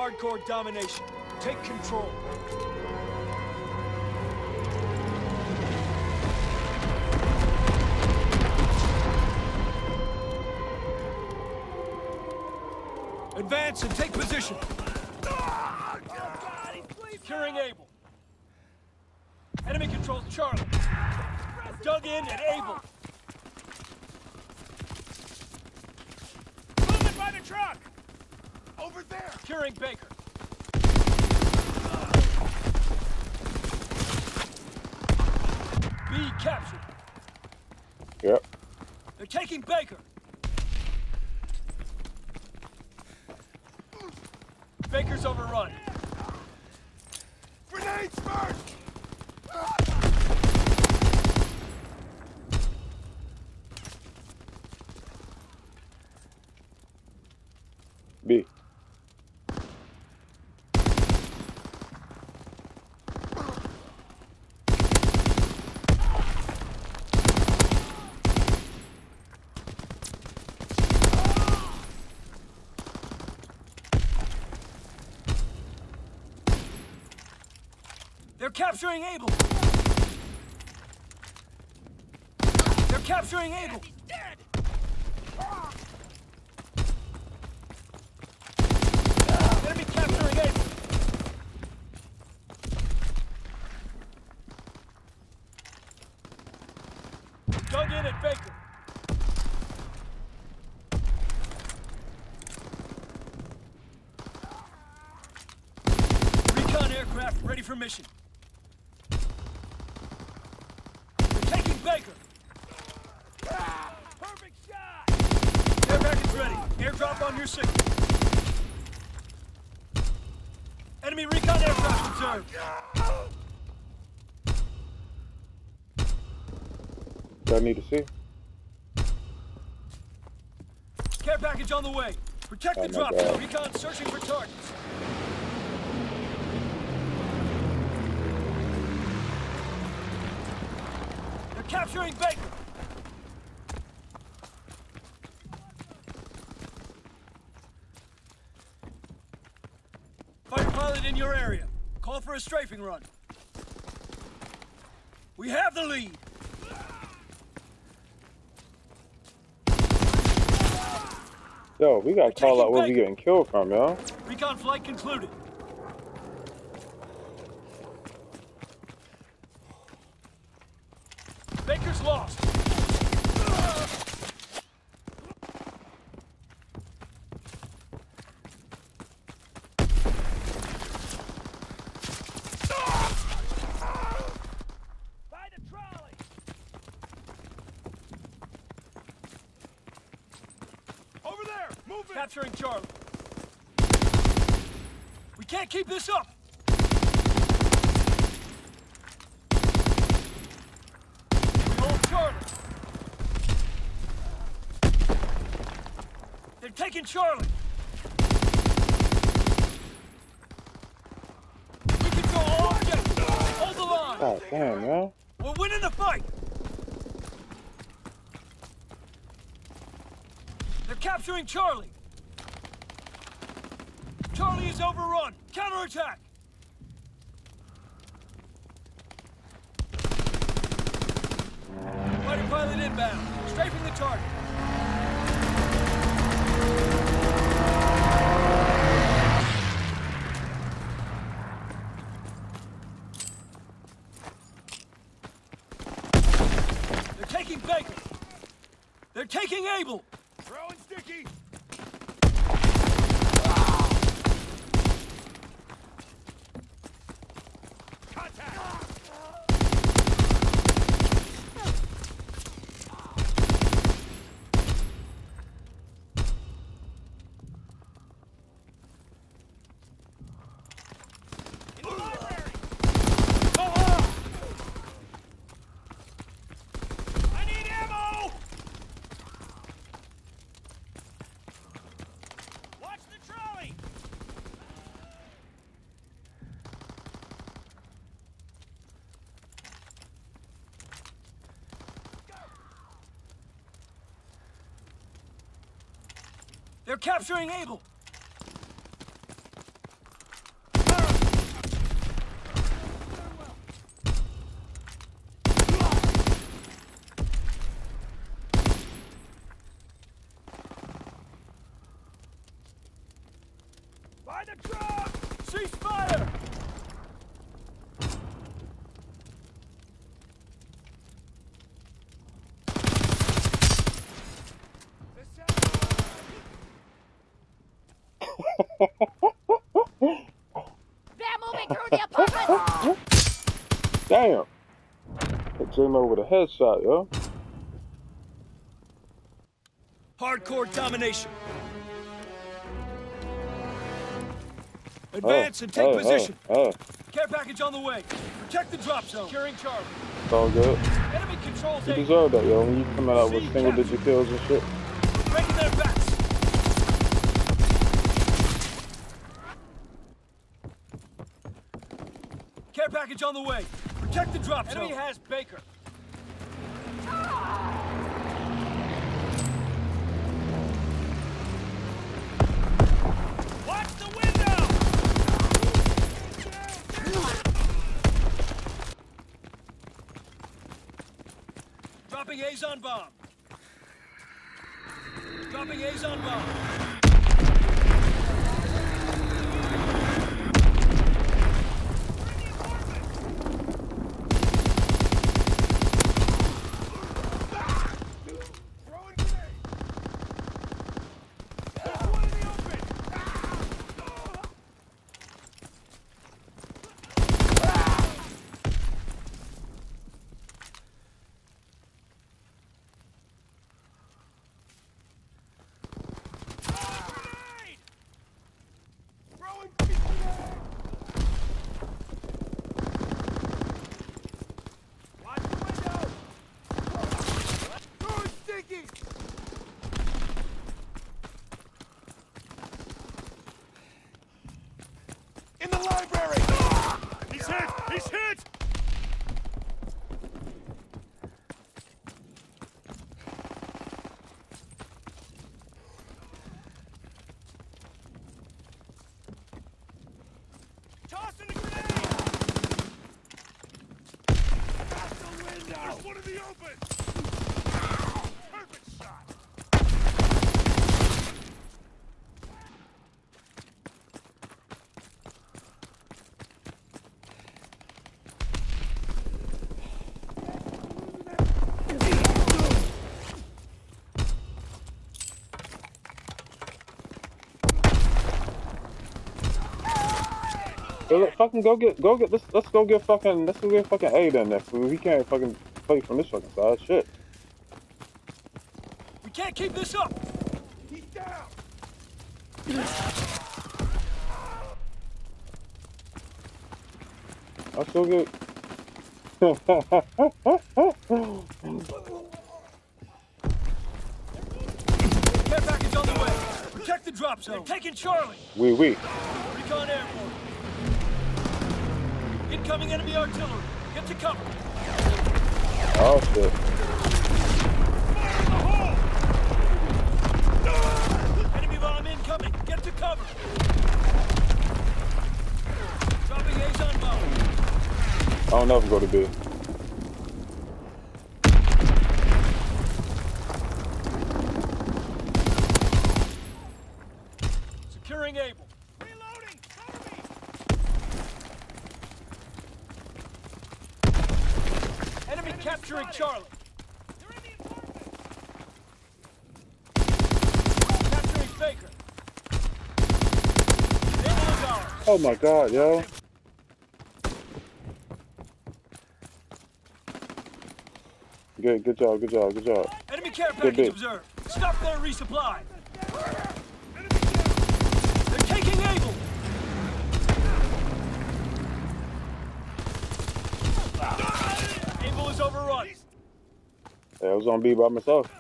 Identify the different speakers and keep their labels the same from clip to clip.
Speaker 1: hardcore domination. Take control. Advance and take position. Securing Able. Enemy controls Charlie. Dug in at Able.
Speaker 2: Moving by the truck! Over there!
Speaker 1: Securing Baker. B captured.
Speaker 3: Yep.
Speaker 1: They're taking Baker. Baker's overrun.
Speaker 2: Grenades first!
Speaker 3: B.
Speaker 1: They're capturing Able. They're capturing Able.
Speaker 2: He's dead!
Speaker 1: Enemy capturing Able. Dug in at Baker. Recon aircraft ready for mission. They're taking Baker.
Speaker 2: Perfect shot!
Speaker 1: Air package ready. Airdrop on your signal. Enemy recon aircraft observed.
Speaker 3: Do I need to see?
Speaker 1: Care package on the way. Protect the
Speaker 3: Oh my
Speaker 1: drop
Speaker 3: God.
Speaker 1: zone. Recon searching for targets. They're capturing Baker. Fighter pilot in your area. Call for a strafing run. We have the lead.
Speaker 3: Yo, we gotta call out where we
Speaker 1: Baker.
Speaker 3: getting killed from, yo.
Speaker 1: Recon flight concluded. Baker's lost.
Speaker 2: By the trolley! Over there! Move it!
Speaker 1: Capturing Charlie. We can't keep this up. We hold Charlie. They're taking Charlie. We control all objectives. Hold the line.
Speaker 3: God damn, man.
Speaker 1: We're winning the fight. They're capturing Charlie. Charlie is overrun. Counterattack. Fighter pilot inbound. Strafing the target. They're taking Baker. They're taking Able.
Speaker 2: Throwing sticky! Contact! In the library! I need ammo! Watch the trolley!
Speaker 1: They're capturing Able.
Speaker 2: By the truck!
Speaker 1: Cease fire!
Speaker 4: They're moving through the apartment!
Speaker 3: Damn. Hit J-Mo with a headshot, yo.
Speaker 1: Hardcore domination. Advance and take position. Care package on the way. Protect the drop zone. Securing Charlie.
Speaker 3: It's all good.
Speaker 1: Enemy controls
Speaker 3: You
Speaker 1: A.
Speaker 3: deserve that, yo. When you coming out with single-digit kills and shit.
Speaker 1: Breaking their backs. Care package on the way. Protect the drop zone. Enemy has Baker.
Speaker 2: Watch the window!
Speaker 1: Dropping Azon bomb. Dropping Azon bomb.
Speaker 2: Throwing grenade! There's one in the open! Grenade! Throwing grenade! Watch the window! Throwing sticky! In the library! He's hit! He's hit! Tossing the grenade! Out the window! There's one in the open! Perfect shot!
Speaker 3: Yo, look, fucking go get this. Let's go get fucking A then. Next, we can't fucking play from this fucking side. Shit.
Speaker 1: We can't keep this up.
Speaker 2: He's down!
Speaker 3: Let's go get.
Speaker 1: Care package on the way. Protect the drop zone. They're taking Charlie.
Speaker 3: We.
Speaker 1: Recon airborne. Incoming enemy artillery. Get to cover.
Speaker 3: Oh shit.
Speaker 1: Enemy bomb incoming. Get to cover. Dropping Azon bomb.
Speaker 3: I don't know if we go to B.
Speaker 1: Securing Able.
Speaker 2: Reloading! Cover me!
Speaker 1: Enemy capturing Charlie.
Speaker 2: They're in the apartment!
Speaker 1: Capturing Baker. Able is ours.
Speaker 3: Oh my god, yo. Good job.
Speaker 1: Enemy care
Speaker 3: Good
Speaker 1: package
Speaker 3: bit.
Speaker 1: observed. Stop their resupply. They're taking Able. Able is overrun.
Speaker 3: Yeah, I was on B by myself.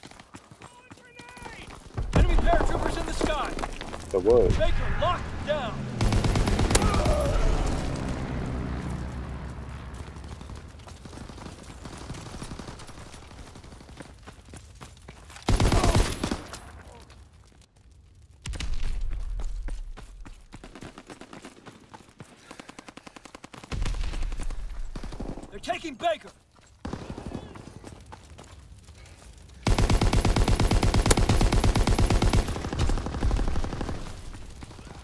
Speaker 1: Enemy paratroopers in the sky.
Speaker 3: That was.
Speaker 1: Baker locked down. They're taking Baker.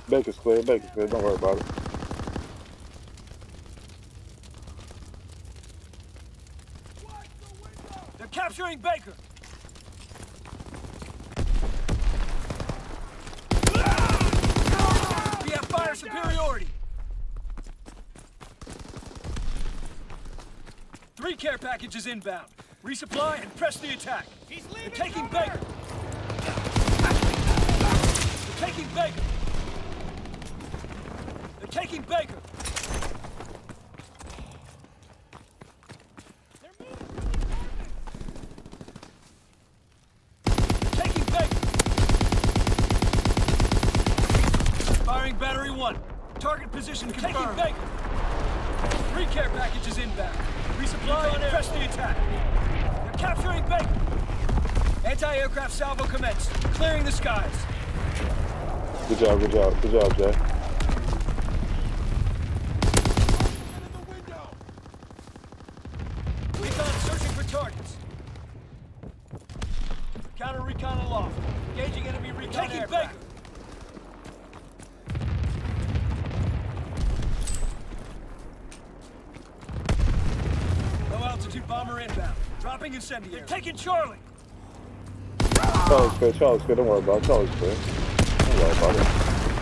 Speaker 3: Baker's clear. Baker's clear. Don't worry about it.
Speaker 1: They're capturing Baker. We have fire superiority. 3 care packages inbound. Resupply and press the attack. They're taking Baker. They're taking Baker. They're taking Baker. They're taking Baker. Firing battery 1. Target position confirmed. Taking Baker. 3 care packages inbound. Resupply and press the attack. They're capturing Baker. Anti-aircraft salvo commenced. Clearing the skies.
Speaker 3: Good job, good job, good job, Jay.
Speaker 1: Recon searching for targets. Counter recon aloft. Engaging enemy recon aircraft. Baker. Low altitude bomber inbound. Dropping incendiary. They're taking Charlie.
Speaker 3: Charlie's good, Charlie's good. Don't worry about it. Charlie's good. Don't worry about it.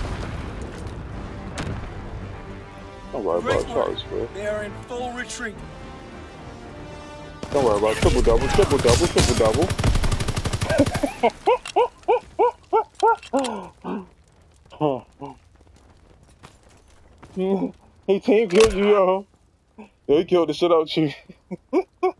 Speaker 3: Don't worry about it. Charlie's good.
Speaker 1: They are in full retreat.
Speaker 3: Don't worry about it. Triple double, triple double, triple double. He team killed you, yo. Yo, he killed the shit out of you.